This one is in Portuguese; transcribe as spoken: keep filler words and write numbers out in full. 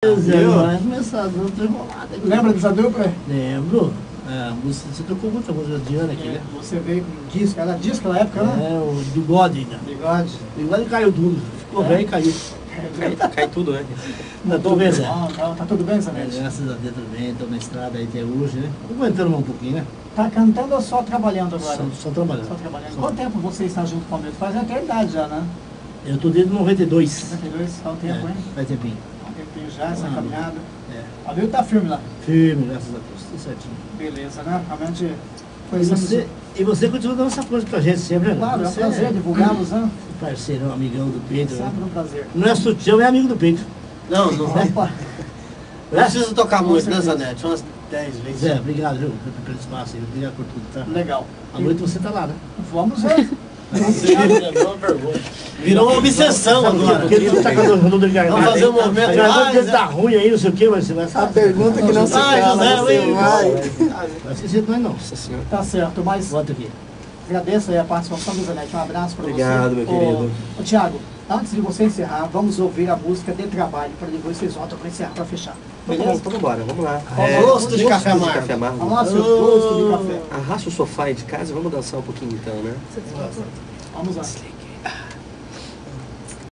Vai começar a dupla enrolada. Lembra dessa dupla? Lembro. É, a música, você tocou muita música de Diana aqui, É, né? você veio com disco, era disco na época, né? É, o bigode ainda. Bigode. O bigode caiu tudo. Ficou É. velho e caiu. Cai, cai tudo, né? Não, tô vendo, Zé. Bom, tá, tá tudo bem, É, Zanetti? graças a Deus também, estou na estrada aí até hoje, né? Tô aguentando mais um pouquinho, né? Tá cantando ou só trabalhando agora? Só, só trabalhando. Só trabalhando. Só. Quanto tempo você está junto com o Milton? Faz uma eternidade já, né? Eu tô desde noventa e dois. noventa e dois, faz um tempo, É, hein? faz tempinho. Há um tempinho já, essa Ah, caminhada. É. A Milton tá firme lá. Firme, graças a Deus, tudo certinho. Beleza, né? Realmente E foi você, e você continua dando essa força pra gente sempre, né? Claro, é um Você prazer divulgá-los, né? Parceiro, amigão do Pedro. Né? Sempre um prazer. Não é sutiã, é amigo do Pedro. Não, não, não Opa! precisa tocar Com muito, né, certeza. Zanetti? Umas dez vezes. Zé, obrigado, viu? Pelo espaço aí, obrigado por tudo, tá? Legal. À noite você tá lá, né? Vamos ver. Virou uma obsessão agora. Porque ele tá com a Rodolfo Garganta. Vamos fazer um movimento A garganta mais, tá ruim aí, não sei o que, mas você vai A saber. pergunta que não se Vai, fala, José, você vem. vai. Não esqueci nós não. Nossa senhora. Tá certo, mas Volta aqui. agradeço aí a participação do Zanetti. Um abraço para você. Obrigado, meu querido. Ô, Tiago, antes de você encerrar, vamos ouvir a música de trabalho, para depois vocês voltam para encerrar, para fechar. Então, Beleza? então vambora, vamos lá. É, gosto de café gosto amargo. de Café amargo. Vamos lá, seu gosto de café. Arrasta o sofá aí de casa e vamos dançar um pouquinho então, né? Vamos lá.